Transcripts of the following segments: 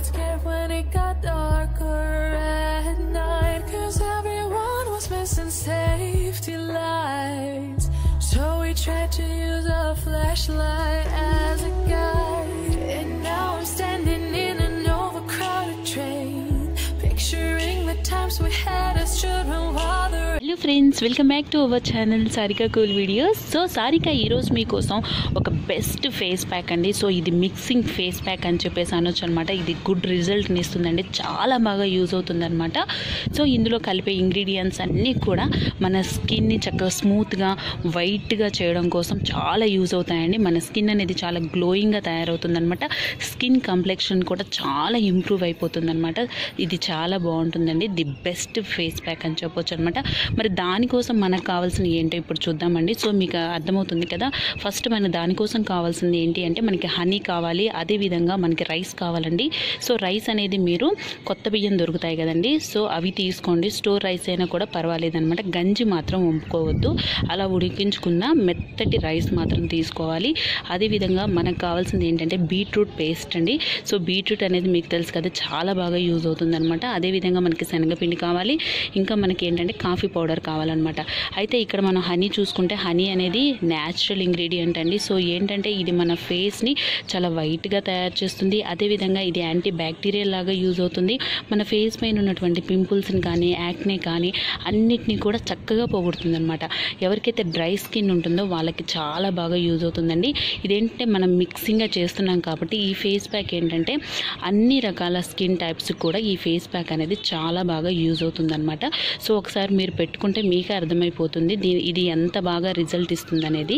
scared when it got darker at night, 'cause everyone was missing safety lights. So we tried to use a flashlight as a guide, and now I'm standing in an overcrowded train, picturing the times we had as children while the hello friends, welcome back to our channel Sarika cool videos. So Sarika ఈరోజు మీకోసం ఒక best face pack అండి. So ఇది mixing face pack అని చెప్పేసి అనొచ్చు అనమాట. ఇది గుడ్ రిజల్ట్ని ఇస్తుందండి, చాలా బాగా యూజ్ అవుతుంది అనమాట. సో ఇందులో కలిపే ఇంగ్రీడియంట్స్ అన్నీ కూడా మన స్కిన్ని చక్కగా స్మూత్గా వైట్గా చేయడం కోసం చాలా యూజ్ అవుతాయండి. మన స్కిన్ అనేది చాలా గ్లోయింగ్గా తయారవుతుంది అనమాట. స్కిన్ కంప్లెక్షన్ కూడా చాలా ఇంప్రూవ్ అయిపోతుంది అనమాట. ఇది చాలా బాగుంటుందండి, ది బెస్ట్ ఫేస్ ప్యాక్ అని చెప్పొచ్చు అనమాట. మరి దానికోసం మనకు కావాల్సిన ఏంటో ఇప్పుడు చూద్దామండి. సో మీకు అర్థమవుతుంది కదా. ఫస్ట్ మన దానికోసం కావాల్సింది ఏంటి అంటే మనకి హనీ కావాలి, అదేవిధంగా మనకి రైస్ కావాలండి. సో రైస్ అనేది మీరు కొత్త బియ్యం దొరుకుతాయి కదండి, సో అవి తీసుకోండి. స్టోర్ రైస్ అయినా కూడా పర్వాలేదనమాట. గంజి మాత్రం వంపుకోవద్దు, అలా ఉడికించుకున్న మెత్తటి రైస్ మాత్రం తీసుకోవాలి. అదేవిధంగా మనకు కావాల్సింది ఏంటంటే బీట్రూట్ పేస్ట్ అండి. సో బీట్రూట్ అనేది మీకు తెలుసు కదా, చాలా బాగా యూజ్ అవుతుంది అనమాట. అదేవిధంగా మనకి శనగపిండి కావాలి, ఇంకా మనకి ఏంటంటే కాఫీ పౌడర్ కావాలన్నమాట. అయితే ఇక్కడ మనం హనీ చూసుకుంటే హనీ అనేది న్యాచురల్ ఇంగ్రీడియంట్ అండి. సో ఏంటంటే ఇది మన ఫేస్ని చాలా వైట్గా తయారు చేస్తుంది. అదేవిధంగా ఇది యాంటీ బ్యాక్టీరియల్ లాగా యూజ్ అవుతుంది. మన ఫేస్ పైన ఉన్నటువంటి పింపుల్స్ని కానీ యాక్నే కానీ అన్నిటినీ కూడా చక్కగా పోగొడుతుంది అనమాట. ఎవరికైతే డ్రై స్కిన్ ఉంటుందో వాళ్ళకి చాలా బాగా యూజ్ అవుతుందండి. ఇదేంటంటే మనం మిక్సింగ్గా చేస్తున్నాం కాబట్టి ఈ ఫేస్ ప్యాక్ ఏంటంటే అన్ని రకాల స్కిన్ టైప్స్ కూడా ఈ ఫేస్ ప్యాక్ అనేది చాలా బాగా యూజ్ అవుతుంది అనమాట. సో ఒకసారి మీరు పెట్టుకుంటే మీకే అర్థమైపోతుంది ఇది ఎంత బాగా రిజల్ట్ ఇస్తుంది అనేది.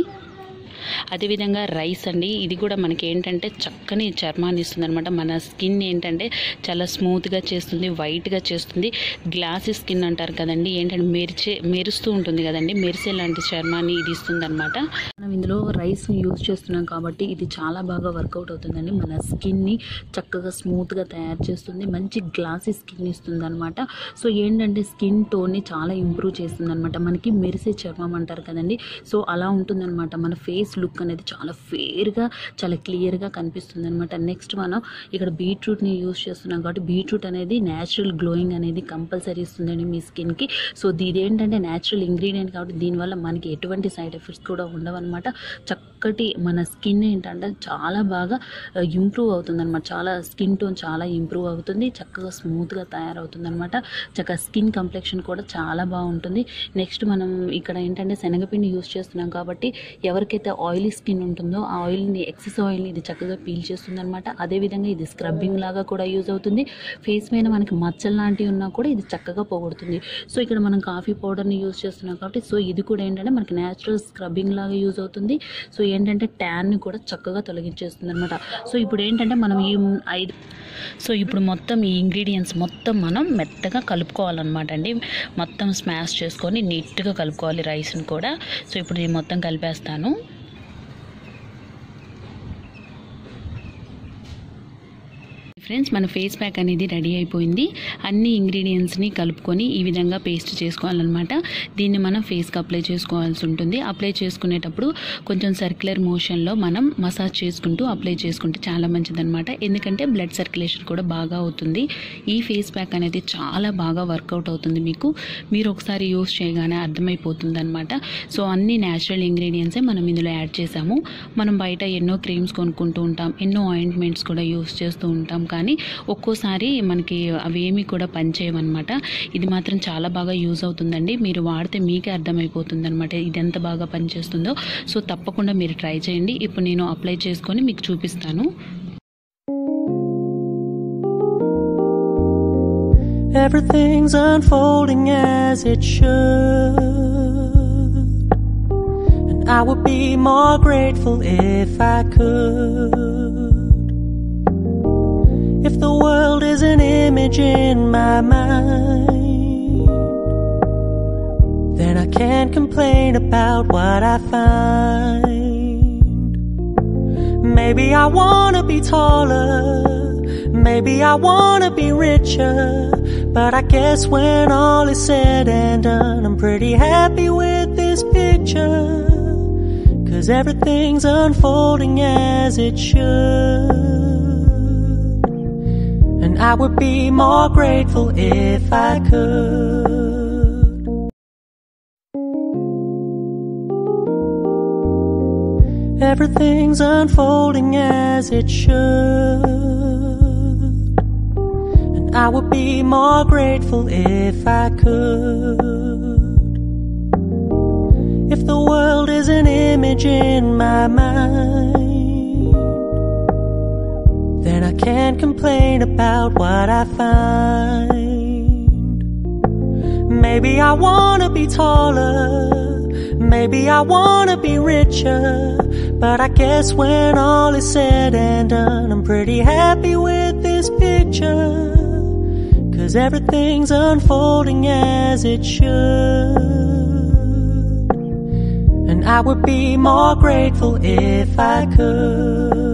అదేవిధంగా రైస్ అండి, ఇది కూడా మనకి ఏంటంటే చక్కని చర్మాన్ని ఇస్తుంది అనమాట. మన స్కిన్ ఏంటంటే చాలా స్మూత్గా చేస్తుంది, వైట్గా చేస్తుంది. గ్లాసీ స్కిన్ అంటారు కదండి, ఏంటంటే మెరుస్తూ ఉంటుంది కదండి, మెరిసే లాంటి చర్మాన్ని ఇది ఇస్తుంది అనమాట. మనం ఇందులో రైస్ని యూజ్ చేస్తున్నాం కాబట్టి ఇది చాలా బాగా వర్కౌట్ అవుతుందండి. మన స్కిన్ని చక్కగా స్మూత్గా తయారు చేస్తుంది, మంచి గ్లాసీ స్కిన్ ఇస్తుంది అనమాట. సో ఏంటంటే స్కిన్ టోన్ని చాలా ఇంప్రూవ్ చేస్తుంది అనమాట. మనకి మెరిసే చర్మం అంటారు కదండి, సో అలా ఉంటుందన్నమాట. మన ఫేస్ లుక్ అనేది చాలా ఫేర్గా చాలా క్లియర్గా కనిపిస్తుంది అనమాట. నెక్స్ట్ మనం ఇక్కడ బీట్రూట్ని యూజ్ చేస్తున్నాం కాబట్టి బీట్రూట్ అనేది న్యాచురల్ గ్లోయింగ్ అనేది కంపల్సరీ ఇస్తుందండి మీ స్కిన్కి. సో ఇదేంటంటే న్యాచురల్ ఇంగ్రీడియంట్ కాబట్టి దీనివల్ల మనకి ఎటువంటి సైడ్ ఎఫెక్ట్స్ కూడా ఉండవు అనమాట. చక్కటి మన స్కిన్ ఏంటంటే చాలా బాగా ఇంప్రూవ్ అవుతుంది అనమాట. చాలా స్కిన్ టోన్ చాలా ఇంప్రూవ్ అవుతుంది, చక్కగా స్మూత్గా తయారవుతుంది అనమాట. చక్కగా స్కిన్ కంప్లెక్షన్ కూడా చాలా బాగుంటుంది. నెక్స్ట్ మనం ఇక్కడ ఏంటంటే శనగపిండి యూజ్ చేస్తున్నాం కాబట్టి ఎవరికైతే ఆయిలీ స్కిన్ ఉంటుందో ఆ ఆయిల్ని ఎక్సెస్ ఆయిల్ని ఇది చక్కగా పీల్ చేస్తుంది అనమాట. అదేవిధంగా ఇది స్క్రబ్బింగ్ లాగా కూడా యూజ్ అవుతుంది. ఫేస్ పైన మనకి మచ్చలు లాంటివి ఉన్నా కూడా ఇది చక్కగా పోగొడుతుంది. సో ఇక్కడ మనం కాఫీ పౌడర్ని యూజ్ చేస్తున్నాం కాబట్టి సో ఇది కూడా ఏంటంటే మనకి న్యాచురల్ స్క్రబ్బింగ్ లాగా యూజ్ అవుతుంది. సో ఏంటంటే ట్యాన్ని కూడా చక్కగా తొలగించేస్తుంది అనమాట. సో ఇప్పుడు ఏంటంటే మనం ఇప్పుడు మొత్తం ఈ ఇంగ్రీడియంట్స్ మొత్తం మనం మెత్తగా కలుపుకోవాలన్నమాట అండి. మొత్తం స్మాష్ చేసుకొని నీట్గా కలుపుకోవాలి రైస్ని కూడా. సో ఇప్పుడు నేను మొత్తం కలిపేస్తాను. ఫ్రెండ్స్, మన ఫేస్ ప్యాక్ అనేది రెడీ అయిపోయింది. అన్ని ఇంగ్రీడియంట్స్ని కలుపుకొని ఈ విధంగా పేస్ట్ చేసుకోవాలన్నమాట. దీన్ని మనం ఫేస్కి అప్లై చేసుకోవాల్సి ఉంటుంది. అప్లై చేసుకునేటప్పుడు కొంచెం సర్క్యులర్ మోషన్లో మనం మసాజ్ చేసుకుంటూ అప్లై చేసుకుంటే చాలా మంచిదన్నమాట. ఎందుకంటే బ్లడ్ సర్క్యులేషన్ కూడా బాగా అవుతుంది. ఈ ఫేస్ ప్యాక్ అనేది చాలా బాగా వర్కౌట్ అవుతుంది. మీరు ఒకసారి యూస్ చేయగానే అర్థమైపోతుంది అనమాట. సో అన్ని న్యాచురల్ ఇంగ్రీడియంట్సే మనం ఇందులో యాడ్ చేసాము. మనం బయట ఎన్నో క్రీమ్స్ కొనుక్కుంటూ ఉంటాం, ఎన్నో ఆయింట్మెంట్స్ కూడా యూస్ చేస్తూ ఉంటాం, కానీ ఒక్కోసారి మనకి అవేమీ కూడా పనిచేయమన్నమాట. ఇది మాత్రం చాలా బాగా యూజ్ అవుతుందండి. మీరు వాడితే మీకే అర్థమైపోతుంది అనమాట ఇది ఎంత బాగా పనిచేస్తుందో. సో తప్పకుండా మీరు ట్రై చేయండి. ఇప్పుడు నేను అప్లై చేసుకొని మీకు చూపిస్తాను. Everything's unfolding as it should, and I would be more grateful if I could. If the world is an image in my mind, then I can't complain about what I find. Maybe I wanna be taller, maybe I wanna be richer, but I guess when all is said and done, I'm pretty happy with this picture, 'cause everything's unfolding as it should. And I would be more grateful if I could. Everything's unfolding as it should, and I would be more grateful if I could. If the world is an image in my mind, then I can't complain about what I find. Maybe I wanna be taller, maybe I wanna be richer, but I guess when all is said and done, I'm pretty happy with this picture, 'cause everything's unfolding as it should. And I would be more grateful if I could.